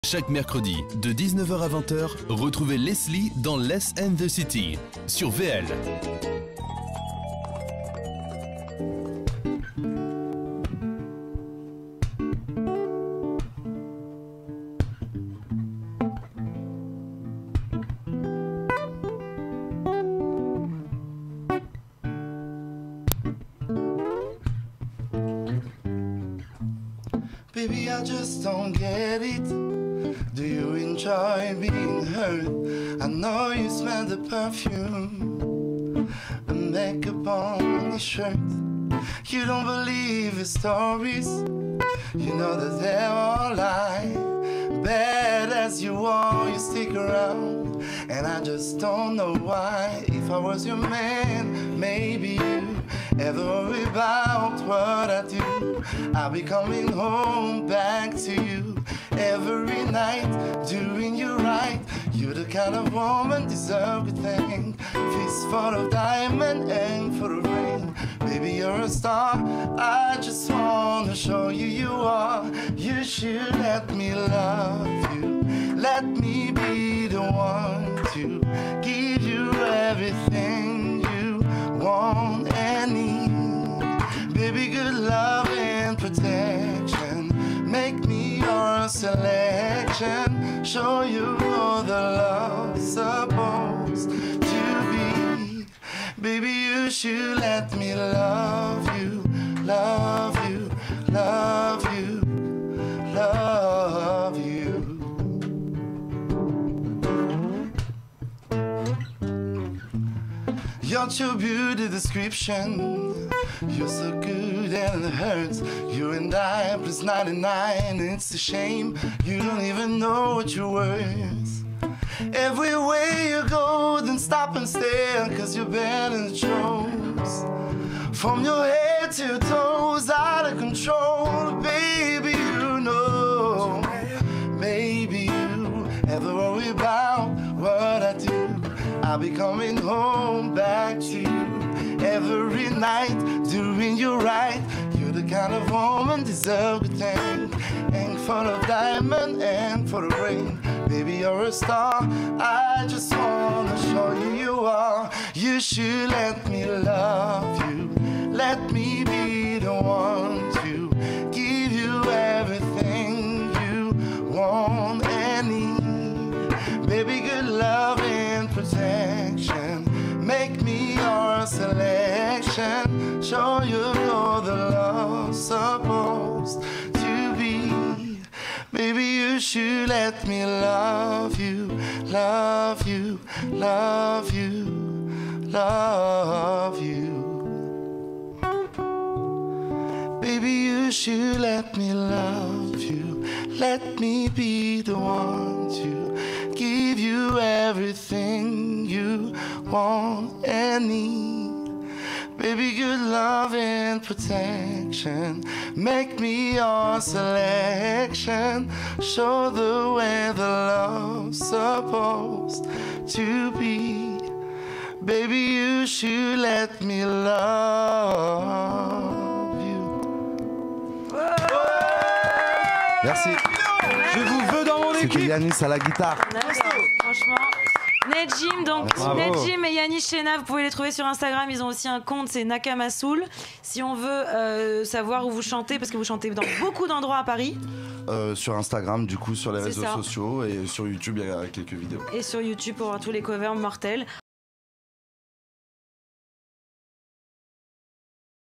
Chaque mercredi, de 19h à 20h, retrouvez Leslie dans Less and the City, sur VL. Baby, I just don't get it. Do you enjoy being hurt? I know you smell the perfume and makeup on your shirt. You don't believe his stories. You know that they're all lies. Bad as you are, you stick around. And I just don't know why. If I was your man, maybe you ever worry about what I do. I'll be coming home back to you every night, doing you right. You're the kind of woman deserve a thing. Fist full of diamond and for the rain. Baby, you're a star. I just wanna show you you are. You should let me love you. Let me be the one to give you everything you want and need. Baby, good love and protection. Make me your selection. Show you all the love is supposed to be. Baby, you should let me love you, love you, love you, love you. Your true beauty description. You're so good and it hurts. You and I plus 99. It's a shame you don't even know what you're worth. Everywhere you go, then stop and stare, 'cause you're better than it shows. From your head to your toes, out of control. Baby, you know. Maybe you ever worry about what I do. I'll be coming home back to you every night, doing you right. You're the kind of woman deserve a thing. Ain't full of diamond and for the rain. Baby, you're a star. I just wanna show you you are. You should let me love you. Let me be the one to give you everything you want and need. Baby, good love and protection. Make me your selection. Show you all the love's supposed to be. Baby, you should let me love you, love you, love you, love you. Baby, you should let me love you. Let me be the one to give you everything you want and need. Baby, good love and protection. Make me your selection. Show the way the love's supposed to be. Baby, you should let me love you. Merci. Je vous veux dans mon C'était équipe. Yanis à la guitare. Franchement. Nejim, donc Bravo. Nejim et Yanis Chena, vous pouvez les trouver sur Instagram. Ils ont aussi un compte, c'est Nakamasoul. Si on veut savoir où vous chantez, parce que vous chantez dans beaucoup d'endroits à Paris. Sur Instagram, du coup, sur les C'est réseaux ça. sociaux et sur YouTube, il y a quelques vidéos. Et sur YouTube pour voir tous les covers mortels.